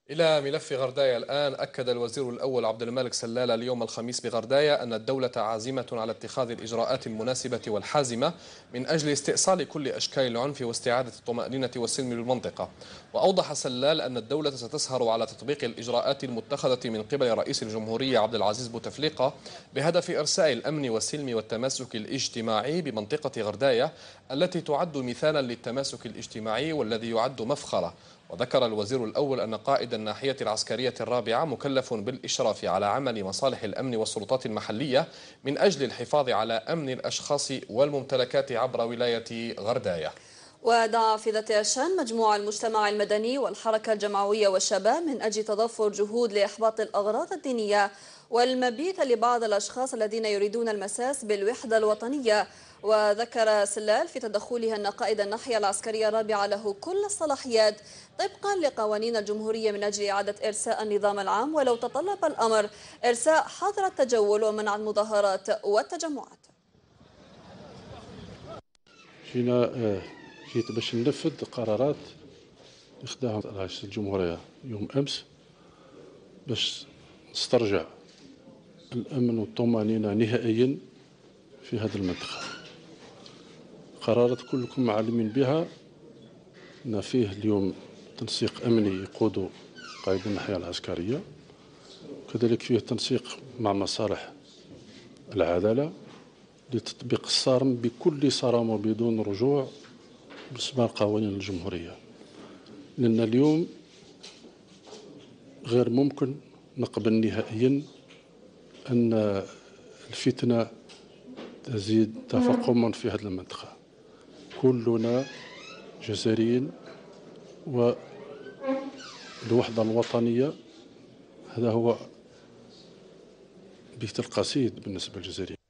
إلى ملف غردايا الآن. أكد الوزير الأول عبد المالك سلال اليوم الخميس بغردايا أن الدولة عازمة على اتخاذ الإجراءات المناسبة والحازمة من أجل استئصال كل أشكال العنف واستعادة الطمأنينة والسلم للمنطقة. وأوضح سلال أن الدولة ستسهر على تطبيق الإجراءات المتخذة من قبل رئيس الجمهورية عبد العزيز بوتفليقة بهدف إرساء الأمن والسلم والتماسك الاجتماعي بمنطقة غردايا التي تعد مثالا للتماسك الاجتماعي والذي يعد مفخرة. وذكر الوزير الأول أن قائد الناحية العسكرية الرابعة مكلف بالإشراف على عمل مصالح الأمن والسلطات المحلية من أجل الحفاظ على أمن الأشخاص والممتلكات عبر ولاية غرداية. ودعا في ذات الشأن مجموعة المجتمع المدني والحركة الجمعوية والشباب من أجل تضافر جهود لإحباط الأغراض الدينية والمبيت لبعض الأشخاص الذين يريدون المساس بالوحدة الوطنية. وذكر سلال في تدخله أن قائد الناحية العسكرية الرابعة له كل الصلاحيات طبقا لقوانين الجمهورية من أجل إعادة إرساء النظام العام، ولو تطلب الأمر إرساء حظر التجول ومنع المظاهرات والتجمعات. جيت باش ننفذ قرارات اخذها رئيس الجمهورية يوم أمس باش نسترجع الأمن والطمأنينة نهائيا في هذه المنطقة. قرارات كلكم عالمين بها، أن فيه اليوم تنسيق أمني يقوده قائد الناحية العسكرية، كذلك فيه تنسيق مع مصالح العدالة لتطبيق الصارم بكل صرامة وبدون رجوع بالنسبة لقوانين الجمهورية. لأن اليوم غير ممكن نقبل نهائيا أن الفتنة تزيد تفاقما في هذه المنطقة. كلنا جزائريين، والوحدة الوطنية هذا هو بيت القصيد بالنسبة للجزائريين.